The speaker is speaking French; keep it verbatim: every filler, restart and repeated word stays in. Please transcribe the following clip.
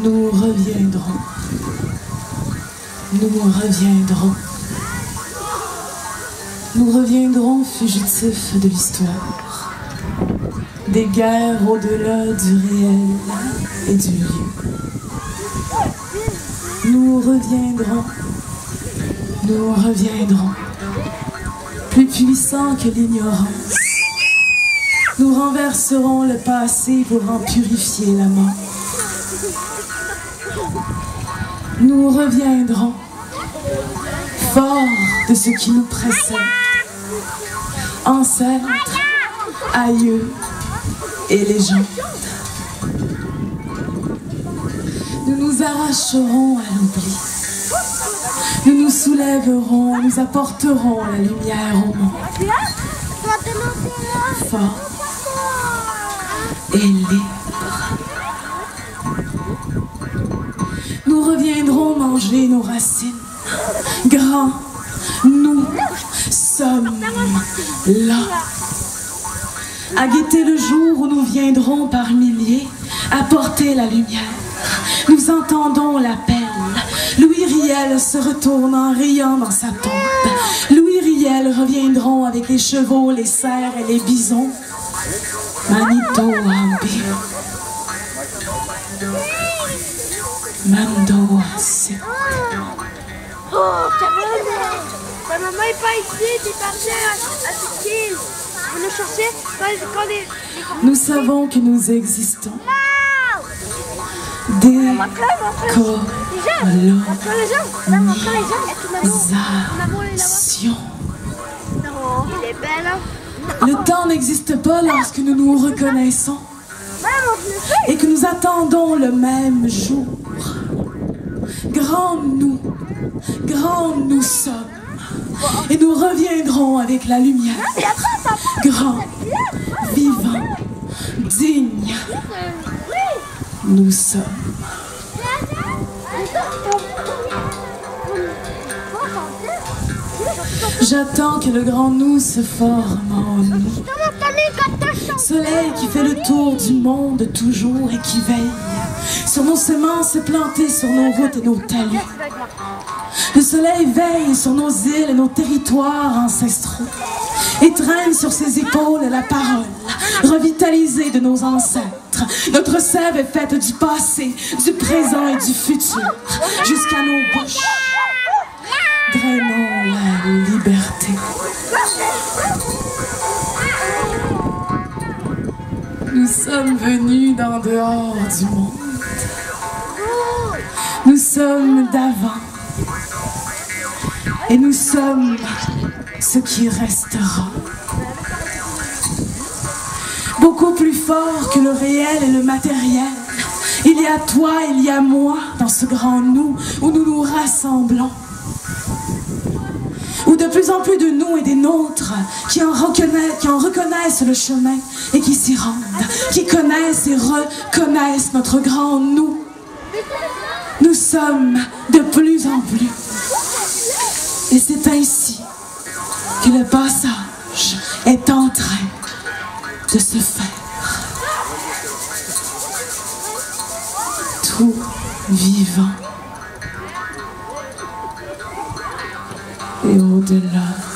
Nous reviendrons. Nous reviendrons. Nous reviendrons fugitifs de l'histoire, des guerres au-delà du réel et du lieu. Nous reviendrons. Nous reviendrons. Plus puissants que l'ignorance. Nous renverserons le passé pour en purifier la mort. Nous reviendrons, forts de ce qui nous précède, ancêtres, aïeux et légendes. Nous nous arracherons à l'oubli. Nous nous soulèverons, nous apporterons la lumière au monde. Forts et libres. Nous reviendrons manger nos racines. Grands, nous sommes là. À guetter le jour où nous viendrons par milliers apporter la lumière. Nous entendons l'appel. Louis Riel se retourne en riant dans sa tombe. Louis Riel reviendront avec les chevaux, les cerfs et les bisons. Manito Ambi. Mando Assez. Oh, ta maman est pas ici, t'es parti à cette île. On est chercher quand, quand les, les... Nous savons que nous existons. Des colonisations. Il est belle. Le temps n'existe pas lorsque nous nous reconnaissons et que nous attendons le même jour. Grands nous, grands nous sommes, et nous reviendrons avec la lumière. Grands, vivants, dignes, nous sommes. J'attends que le grand nous se forme en nous. Soleil qui fait le tour du monde toujours et qui veille sur nos semences plantées sur nos routes et nos talus. Le soleil veille sur nos îles et nos territoires ancestraux et traîne sur ses épaules la parole revitalisée de nos ancêtres. Notre sève est faite du passé, du présent et du futur jusqu'à nos bouches. Drainons la liberté. Nous sommes venus d'en dehors du monde. Nous sommes d'avant. Et nous sommes ce qui restera. Beaucoup plus fort que le réel et le matériel. Il y a toi, il y a moi dans ce grand nous où nous nous rassemblons. Où de plus en plus de nous et des nôtres qui en reconnaissent, qui en reconnaissent le chemin et qui s'y rendent, qui connaissent et reconnaissent notre grand nous. Nous sommes de plus en plus. Et c'est ainsi que le passage est en train de se faire. Tout vivant et au-delà.